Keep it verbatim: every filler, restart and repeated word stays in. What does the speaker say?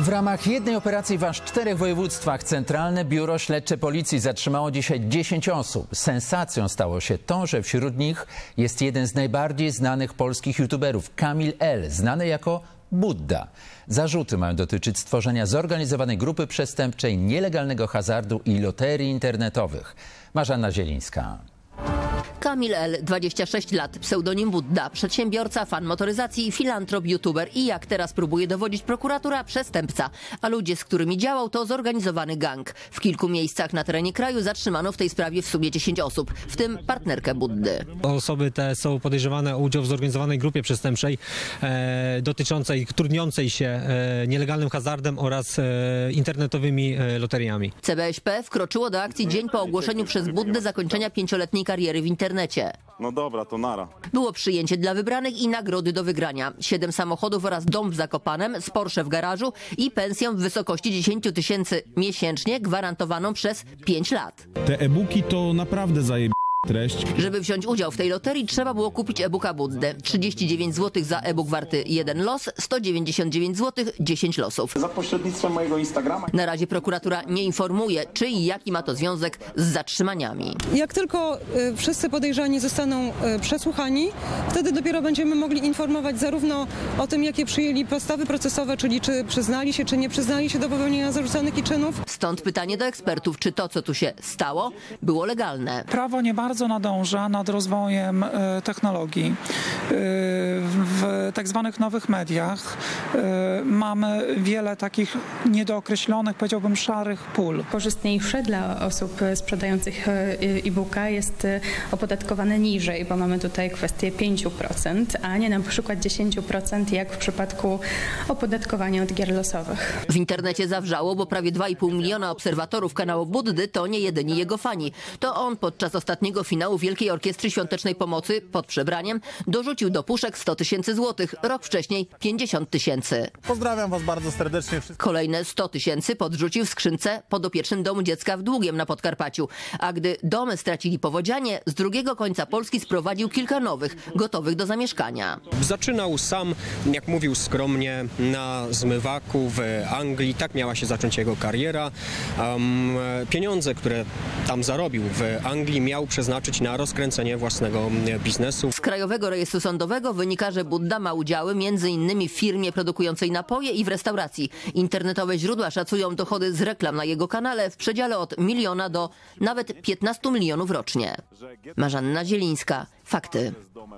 W ramach jednej operacji w aż czterech województwach Centralne Biuro Śledcze Policji zatrzymało dzisiaj dziesięć osób. Sensacją stało się to, że wśród nich jest jeden z najbardziej znanych polskich youtuberów, Kamil L., znany jako Budda. Zarzuty mają dotyczyć stworzenia zorganizowanej grupy przestępczej, nielegalnego hazardu i loterii internetowych. Marzanna Zielińska. Kamil L., dwadzieścia sześć lat, pseudonim Budda, przedsiębiorca, fan motoryzacji, filantrop, youtuber i, jak teraz próbuje dowodzić prokuratura, przestępca. A ludzie, z którymi działał, to zorganizowany gang. W kilku miejscach na terenie kraju zatrzymano w tej sprawie w sumie dziesięć osób, w tym partnerkę Buddy. Osoby te są podejrzewane o udział w zorganizowanej grupie przestępczej e, dotyczącej, trudniącej się e, nielegalnym hazardem oraz e, internetowymi e, loteriami. C B S P wkroczyło do akcji dzień po ogłoszeniu przez Buddę zakończenia pięcioletniej kariery w internecie. No dobra, to nara. Było przyjęcie dla wybranych i nagrody do wygrania. Siedem samochodów oraz dom w Zakopanem z Porsche w garażu i pensję w wysokości dziesięć tysięcy miesięcznie gwarantowaną przez pięć lat. Te e-booki to naprawdę zajeb... treść. Żeby wziąć udział w tej loterii, trzeba było kupić e-booka Buddy. trzydzieści dziewięć złotych za e-book warty jeden los, sto dziewięćdziesiąt dziewięć złotych dziesięć losów. Za pośrednictwem mojego Instagrama. Na razie prokuratura nie informuje, czy i jaki ma to związek z zatrzymaniami. Jak tylko y, wszyscy podejrzani zostaną y, przesłuchani, wtedy dopiero będziemy mogli informować zarówno o tym, jakie przyjęli podstawy procesowe, czyli czy przyznali się, czy nie przyznali się do popełnienia zarzucanych czynów. Stąd pytanie do ekspertów, czy to, co tu się stało, było legalne. Prawo nie bardzo nadąża nad rozwojem e, technologii. E, w tak zwanych nowych mediach e, mamy wiele takich niedookreślonych, powiedziałbym, szarych pól. Korzystniejsze dla osób sprzedających e-booka jest opodatkowane niżej, bo mamy tutaj kwestię pięć procent, a nie na przykład dziesięć procent jak w przypadku opodatkowania od gier losowych. W internecie zawrzało, bo prawie dwa i pół miliona obserwatorów kanału Buddy to nie jedyni jego fani. To on podczas ostatniego finału Wielkiej Orkiestry Świątecznej Pomocy pod przebraniem dorzucił do puszek sto tysięcy złotych, rok wcześniej pięćdziesiąt tysięcy. Pozdrawiam was bardzo serdecznie. Kolejne sto tysięcy podrzucił w skrzynce podopiecznym Domu Dziecka w Długiem na Podkarpaciu. A gdy domy stracili powodzianie, z drugiego końca Polski sprowadził kilka nowych, gotowych do zamieszkania. Zaczynał sam, jak mówił skromnie, na zmywaku w Anglii. Tak miała się zacząć jego kariera. Um, pieniądze, które tam zarobił w Anglii, miał przeznaczyć na rozkręcenie własnego biznesu. Z Krajowego Rejestru Sądowego wynika, że Budda ma udziały między innymi w firmie produkującej napoje i w restauracji. Internetowe źródła szacują dochody z reklam na jego kanale w przedziale od miliona do nawet piętnastu milionów rocznie. Marzanna Zielińska. Fakty.